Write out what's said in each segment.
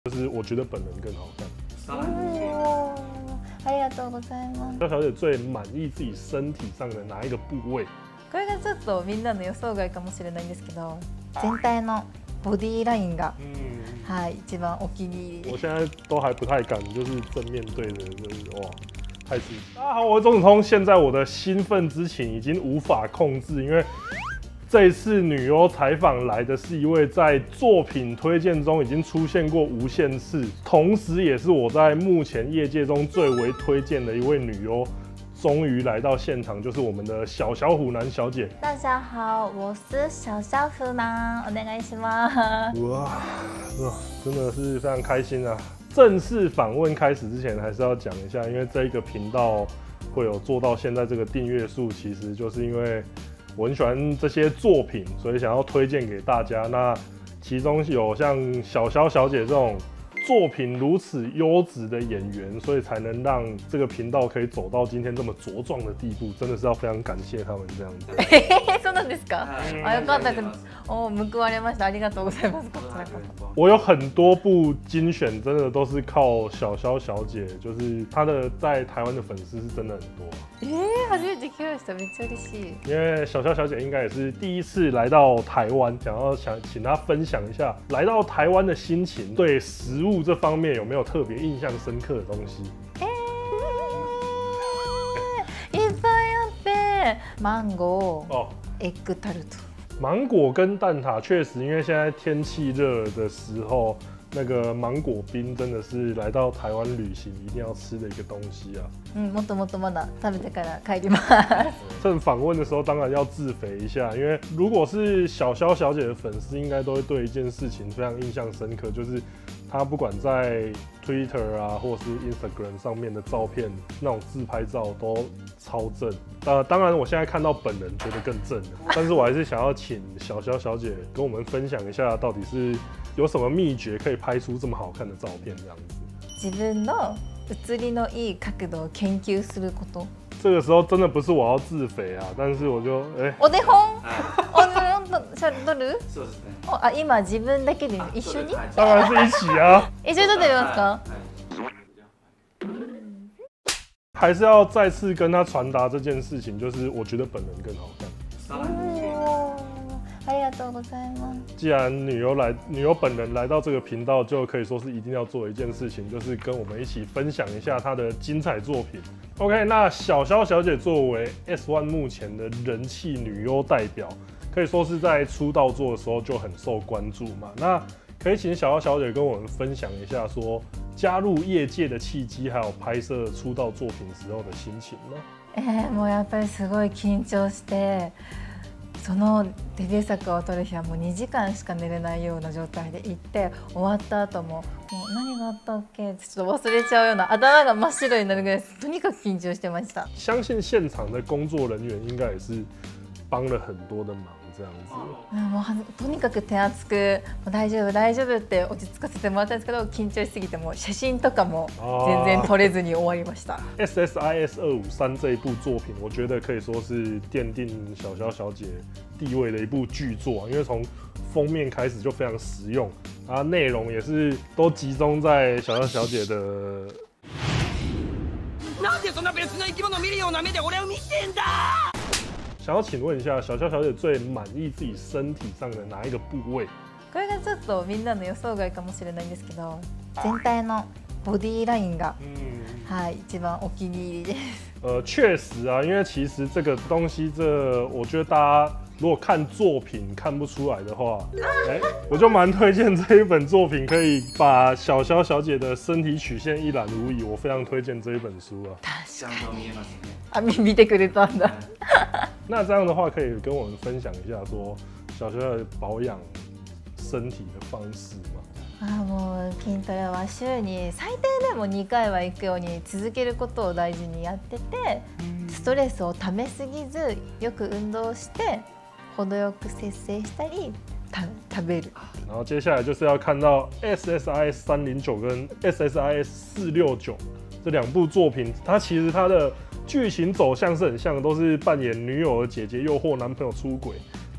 就是我觉得本人更好看。 おー、ありがとうございます。 肖小姐最满意自己身体上的哪一个部位？ これがちょっとみんなの予想外かもしれないんですけど、全体のボディラインが、はい、一番お気に入り我です。 现在都还不太敢，就是正面对着，就是哇，太刺激！大家好，我是钟子通。现在我的兴奋之情已经无法控制，因为这一次女优采访来的是一位在作品推荐中已经出现过无限次，同时也是我在目前业界中最为推荐的一位女优。终于来到现场，就是我们的小虎男小姐。 大家好，我是小虎男，お願いします。 哇，真的是非常开心啊！正式访问开始之前，还是要讲一下，因为这一个频道会有做到现在这个订阅数，其实就是因为我很喜欢这些作品，所以想要推荐给大家。那其中有像小小姐这种作品如此优质的演员，所以才能让这个频道可以走到今天这么茁壮的地步，真的是要非常感谢他们这样子。 そうなんですか？あ、よかったです。お、報われました。ありがとうございます。こちらこそ。 我有很多部精选，真的都是靠小姐，就是她的在台湾的粉丝是真的很多。 初めて聞きました。めっちゃ嬉しい。 因为小姐应该也是第一次来到台湾，想请她分享一下来到台湾的心情，对食物这方面有没有特别印象深刻的东西？ いっぱいあって、マンゴー、エッグタルト。 芒果跟蛋挞确实，因为现在天气热的时候，那个芒果冰真的是来到台湾旅行一定要吃的一个东西啊。 もっともっとまだ食べてから帰ります。 趁访问的时候，当然要自肥一下，因为如果是小姐的粉丝，应该都会对一件事情非常印象深刻，就是她不管在 Twitter 啊，或是 Instagram 上面的照片，那种自拍照都超正。当然，我现在看到本人觉得更正了，但是我还是想要請小姐跟我们分享一下，到底是有什么秘诀可以拍出这么好看的照片这样子。 自分の写りのいい角度を研究すること。 这个时候真的不是我要自肥啊，但是我就お手本、お手本撮る？ そうですね。 あ、今自分だけで一緒に？ 当然是一起啊。 一緒に撮ってみますか？ 还是要再次跟他传达这件事情，就是我觉得本人更好看。 おー、ありがとうございます。 既然女优本人来到这个频道，就可以说是一定要做一件事情，就是跟我们一起分享一下她的精彩作品。OK， 那小姐作为 S1 目前的人气女优代表，可以说是在出道作的时候就很受关注嘛。那可以请小姐跟我们分享一下，说加入业界的契机，还有拍摄出道作品时候的心情呢？ もうやっぱりすごい緊張して。そのデビュー作を撮る日はもう2時間しか寝れないような状態で行って終わった後も何があったっけってちょっと忘れちゃうような頭が真っ白になるぐらいとにかく緊張してました。 相信现场的工作人员应该也是帮了很多的忙。这样子もうとにかく手厚く「大丈夫大丈夫」って落ち着かせてもらったんですけど、緊張しすぎてもう写真とかも全然撮れずに終わりました。 SSIS 253这一部作品，我觉得可以说是奠定小姐地位的一部巨作，因为从封面开始就非常实用，啊，内容也是都集中在小姐的。 なんでそんな別の生き物見るような目で俺を見てんだ！ 想要请问一下，小姐最满意自己身体上的哪一个部位？ これがちょっとみんなの予想外かもしれないんですけど、全体のボディラインが、はい、一番お気に入りです。 确实啊，因为其实这个东西，我觉得大家如果看作品看不出来的话，我就蛮推荐这一本作品，可以把小姐的身体曲线一览无遗。我非常推荐这一本书啊。 ちゃんと見えますね。 あ、見てくれたんだ。 那这样的话，可以跟我们分享一下说小姐保养身体的方式吗？ もう筋トレは週に最低でも2回は行くように続けることを大事にやってて、ストレスをためすぎずよく運動して程よく節制したり食べる。 然后接下来就是要看到 SSIS 309跟 SSIS 469这两部作品，它其实它的剧情走向是很像的，都是扮演女友的姐姐诱惑男朋友出轨。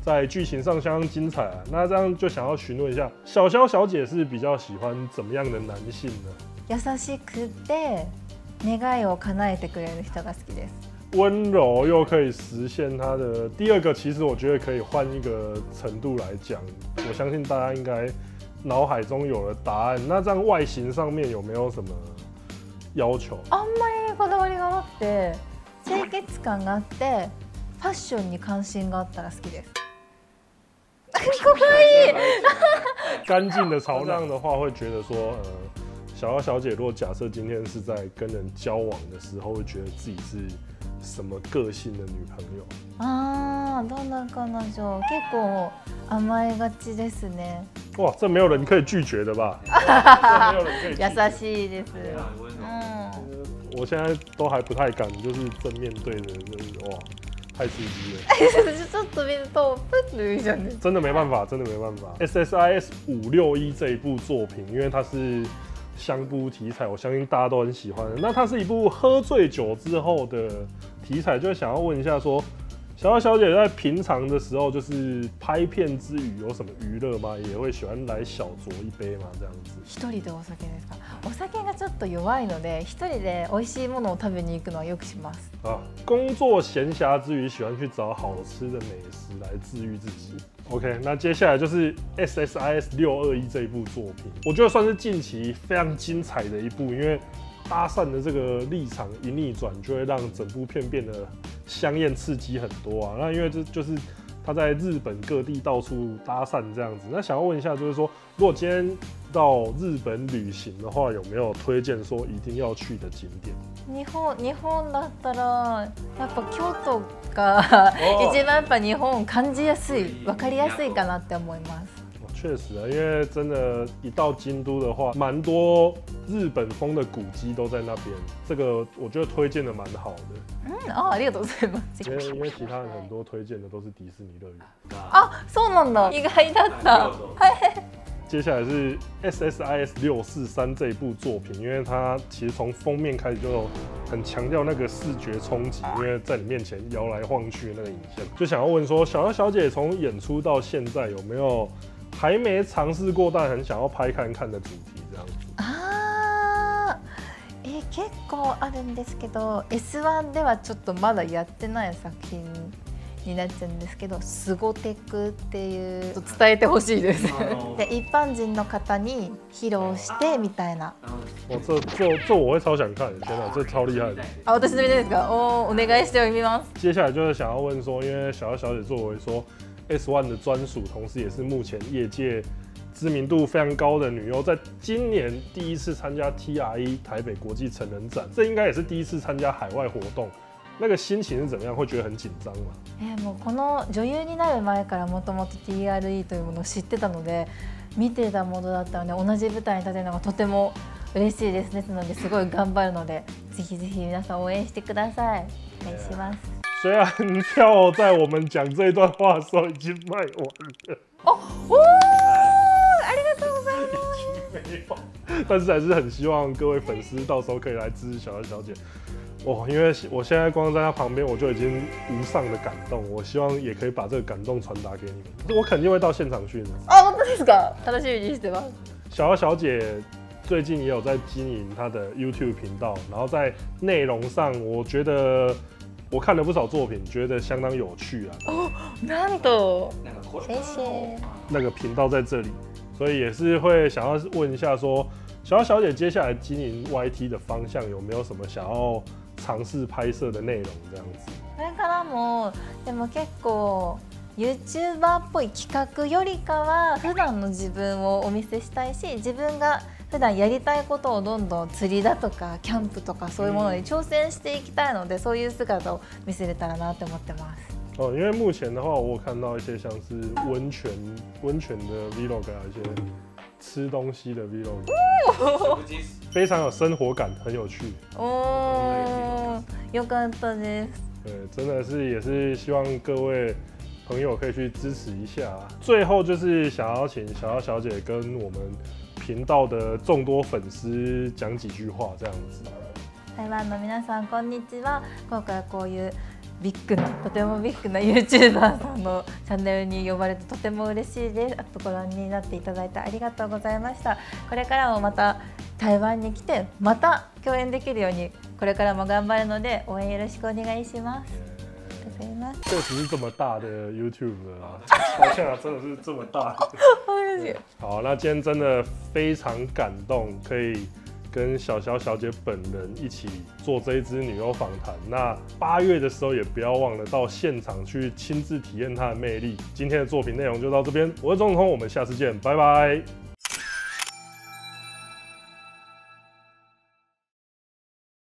在剧情上相当精彩啊。那这样就想要询问一下，小萧小姐是比较喜欢怎么样的男性呢？ 優しくて願いを叶えてくれる人が好きです。 温柔又可以实现她的第二个，其实我觉得可以换一个程度来讲，我相信大家应该脑海中有了答案。那这样外形上面有没有什么要求？ あんまりこだわりがなくて、清潔感があってファッションに関心があったら好きです。可愛い。 干净的潮，这样的话会觉得说，小萧小姐如果假設今天是在跟人交往的时候，会觉得自己是什么个性的女朋友？ どんな彼女？結構甘えがちですね。 哇，这没有人可以拒绝的吧？这没有人可以拒绝。 優しいです。 我现在都还不太敢，就是正面对的，就是哇，太刺激了。 ちょっと見るとプッと言うじゃん。 真的没办法，真的没办法。SSIS 561这一部作品，因为它是相扑题材，我相信大家都很喜欢的。那它是一部喝醉酒之后的题材，就想要问一下说，小萧小姐在平常的时候，就是拍片之余有什么娱乐吗？也会喜欢来小酌一杯吗？这样子。 一人でお酒ですか？お酒がちょっと弱いので、一人で美味しいものを食べに行くのはよくします。 工作闲暇之余，喜欢去找好吃的美食来治愈自己。OK， 那接下来就是 SSIS 621这一部作品，我觉得算是近期非常精彩的一部，因为搭讪的这个立场一逆转，就会让整部片变得香艳刺激很多啊。那因为这就是他在日本各地到处搭讪这样子。那想要问一下，就是说，如果今天到日本旅行的话，有没有推荐说一定要去的景点？ 日本だったらやっぱ京都が一番やっぱ日本感じやすい、分かりやすいかなって思います。 确实啊，因为真的，一到京都的话，蛮多日本风的古迹都在那边。这个我觉得推荐的蛮好的。 ありがとうございます。 因为其他人很多推荐的都是迪士尼乐园。 そうなんだ。意外だった。 接下来是 SSIS 643这一部作品，因为它其实从封面开始就很强调那个视觉冲击，因为在你面前摇来晃去的那个影像，就想要问说，小萧小姐从演出到现在有没有还没尝试过但很想要拍看看的主题这样子？ 結構あるんですけど、S1 ではちょっとまだやってない作品になっちゃうんですけど、スゴテクっていう伝えてほしいです。で一般人の方に披露してみたいな。 这我会超想看，天哪，这超厉害的。 私の見ですか？お願いしております。 接下来就是想要问说，因为小萧小姐作为说 S1 的专属，同时也是目前业界知名度非常高的女优，在今年第一次参加 TRE 台北国际成人展，这应该也是第一次参加海外活动。那个心情是怎么样？会觉得很紧张吗？ もうこの女優になる前からもともと TRE というものを知ってたので、見てたものだったので、同じ舞台に立てるのがとても嬉しいです。ですので、すごい頑張るので、ぜひぜひ皆さん応援してください。お願いします。 虽然票在我们讲这一段话的时候已经卖完了。 ありがとうございます。 但是还是很希望各位粉丝到时候可以来支持小萧小姐。因为我现在光在她旁边我就已经无上的感动，我希望也可以把这个感动传达给你们。我肯定会到现场去的。 本当ですか？楽しみにしてます。 小萧小姐最近也有在经营她的 YouTube 频道，然后在内容上，我觉得我看了不少作品，觉得相当有趣啊。 なんと，谢谢。 那个频道在这里，所以也是会想要问一下说，小萧小姐接下来经营 YT 的方向有没有什么想要尝试拍摄的内容这样子？ これからもでも結構 YouTuber っぽい企画よりかは普段の自分をお見せしたいし、自分が普段やりたいことをどんどん釣りだとかキャンプとかそういうものに挑戦していきたいので、そういう姿を見せれたらなって思ってます。 因为目前的话，我有看到一些像是温泉的 Vlog 啊，一些吃东西的 Vlog，非常有生活感，很有趣。 よかったです。 对，真的是也是希望各位朋友可以去支持一下。最后就是想要請小萧小姐跟我们频道的众多粉丝讲几句话，这样子。 台湾の皆さんこんにちは。今回こういうとてもビッグな YouTuber さんのチャンネルに呼ばれてとても嬉しいです。あとご覧になっていただいてありがとうございました。これからもまた台湾に来てまた共演できるようにこれからも頑張るので応援よろしくお愿いします。ありがとうございます。 确实是这么大的 YouTube 啊，好像啊，真的是这么大。好，那今天真的非常感动，可以跟小小姐本人一起做这一支女优访谈。那8月的时候也不要忘了到现场去亲自体验她的魅力。今天的作品内容就到这边，我是钟彤，我们下次见，拜拜。